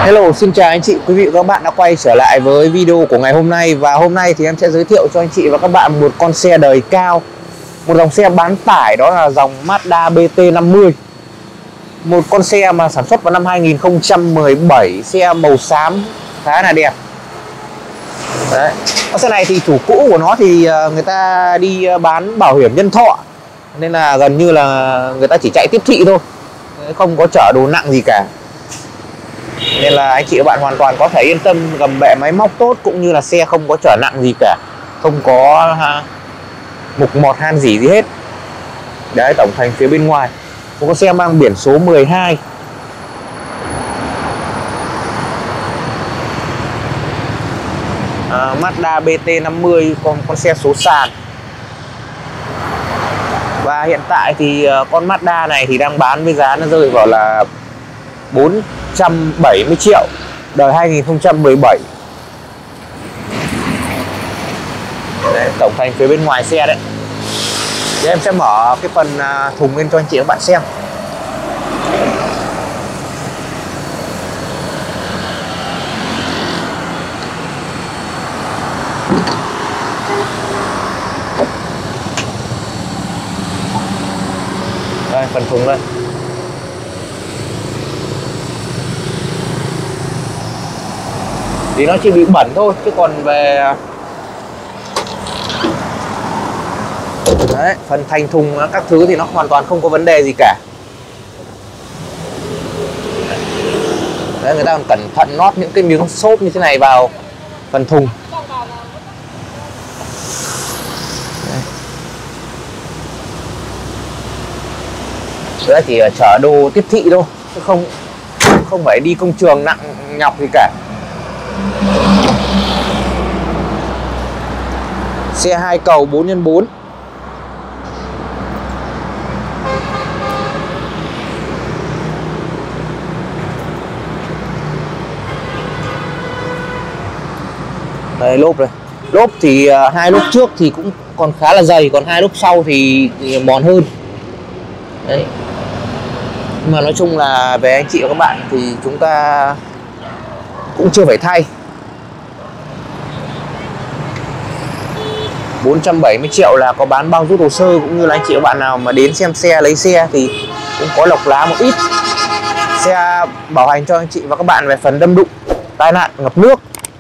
Hello, xin chào anh chị, quý vị và các bạn đã quay trở lại với video của ngày hôm nay. Và hôm nay thì em sẽ giới thiệu cho anh chị và các bạn một con xe đời cao, một dòng xe bán tải, đó là dòng Mazda BT50. Một con xe mà sản xuất vào năm 2017, xe màu xám khá là đẹp. Đấy. Con xe này thì chủ cũ của nó thì người ta đi bán bảo hiểm nhân thọ, nên là gần như là người ta chỉ chạy tiếp thị thôi, không có chở đồ nặng gì cả. Nên là anh chị và bạn hoàn toàn có thể yên tâm, gầm bệ máy móc tốt, cũng như là xe không có chở nặng gì cả, không có mục mọt han rỉ gì hết. Đấy, tổng thành phía bên ngoài một con xe mang biển số 12. Mazda BT50, con xe số sàn. Và hiện tại thì con Mazda này thì đang bán với giá nó rơi vào là 470 triệu, đời 2017. Đấy, tổng thành phía bên ngoài xe đấy. Thì em sẽ mở cái phần thùng lên cho anh chị và các bạn xem. Đây, phần thùng đây. Thì nó chỉ bị bẩn thôi, chứ còn về đấy, phần thành thùng các thứ thì nó hoàn toàn không có vấn đề gì cả. Đấy, người ta còn cẩn thận nót những cái miếng xốp như thế này vào phần thùng. Đấy, chỉ chở đồ tiếp thị thôi, chứ không phải đi công trường nặng nhọc gì cả. Xe 2 cầu 4x4. Đây, lốp đây. Lốp thì hai lốp trước thì cũng còn khá là dày, còn hai lốp sau thì mòn hơn. Đấy. Nhưng mà nói chung là về anh chị và các bạn thì chúng ta cũng chưa phải thay. 470 triệu là có bán bao rút hồ sơ, cũng như là anh chị và bạn nào mà đến xem xe, lấy xe thì cũng có lộc lá một ít. Xe bảo hành cho anh chị và các bạn về phần đâm đụng, tai nạn, ngập nước.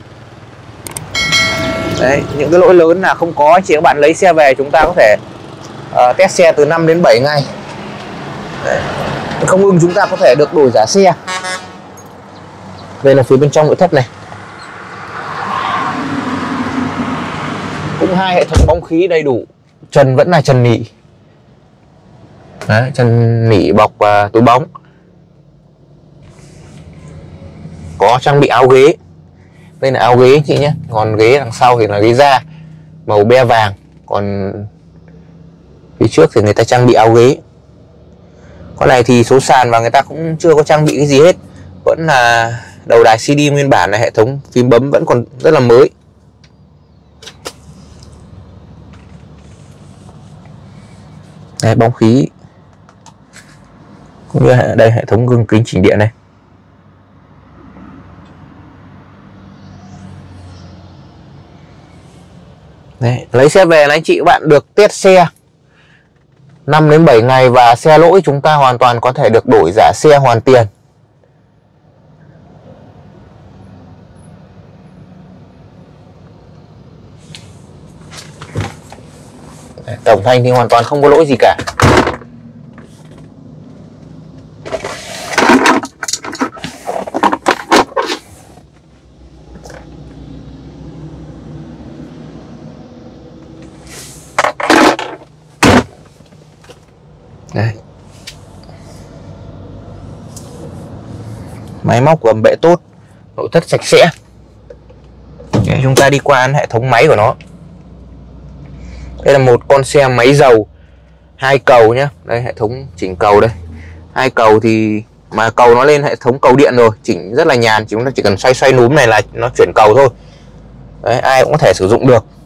Đấy, những cái lỗi lớn là không có. Anh chị và các bạn lấy xe về chúng ta có thể test xe từ 5 đến 7 ngày. Đấy. Không ưng chúng ta có thể được đổi trả xe. Đây là phía bên trong nội thất này. Cũng hai hệ thống bóng khí đầy đủ. Trần vẫn là trần nỉ. Đấy, trần nỉ bọc túi bóng. Có trang bị áo ghế. Đây là áo ghế chị nhé. Còn ghế đằng sau thì là ghế da màu be vàng. Còn phía trước thì người ta trang bị áo ghế. Con này thì số sàn và người ta cũng chưa có trang bị cái gì hết. Vẫn là đầu đài CD nguyên bản, là hệ thống phím bấm vẫn còn rất là mới. Đây, bóng khí. Cũng như đây, hệ thống gương kính chỉnh điện này. Đấy, lấy xe về là anh chị các bạn được test xe 5 đến 7 ngày, và xe lỗi chúng ta hoàn toàn có thể được đổi trả xe hoàn tiền. Đấy, tổng thành thì hoàn toàn không có lỗi gì cả. Đây. Máy móc gầm bệ tốt, nội thất sạch sẽ. Để chúng ta đi qua hệ thống máy của nó. Đây là một con xe máy dầu 2 cầu nhé. Đây, hệ thống chỉnh cầu đây. 2 cầu thì mà cầu nó lên hệ thống cầu điện rồi, chỉnh rất là nhàn, chúng ta chỉ cần xoay núm này là nó chuyển cầu thôi. Đấy, ai cũng có thể sử dụng được.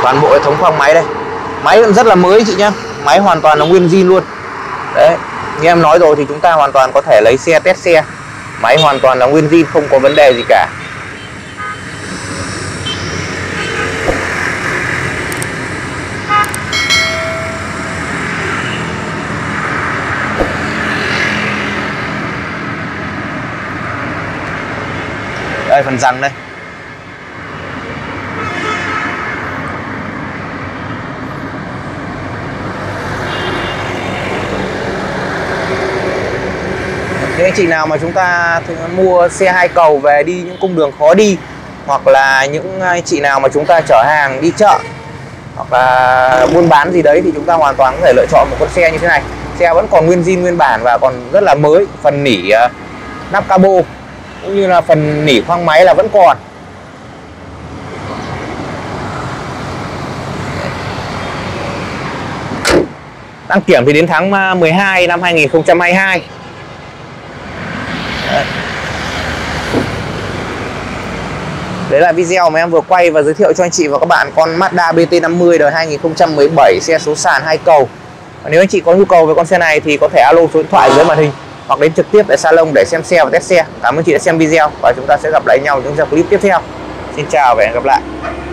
Toàn bộ hệ thống khoang máy đây. Máy cũng rất là mới chị nhá. Máy hoàn toàn là nguyên zin luôn. Đấy, như em nói rồi thì chúng ta hoàn toàn có thể lấy xe test xe. Máy hoàn toàn là nguyên zin, không có vấn đề gì cả. Đây phần răng đây. Những anh chị nào mà chúng ta mua xe 2 cầu về đi những cung đường khó đi, hoặc là những anh chị nào mà chúng ta chở hàng đi chợ hoặc là buôn bán gì đấy, thì chúng ta hoàn toàn có thể lựa chọn một con xe như thế này. Xe vẫn còn nguyên zin nguyên bản và còn rất là mới. Phần nỉ nắp cabo cũng như là phần nỉ khoang máy là vẫn còn. Đăng kiểm thì đến tháng 12 năm 2022. Đấy là video mà em vừa quay và giới thiệu cho anh chị và các bạn con Mazda BT50 đời 2017, xe số sàn 2 cầu. Và nếu anh chị có nhu cầu về con xe này thì có thể alo số điện thoại dưới màn hình hoặc đến trực tiếp tại salon để xem xe và test xe. Cảm ơn chị đã xem video và chúng ta sẽ gặp lại nhau trong video clip tiếp theo. Xin chào và hẹn gặp lại.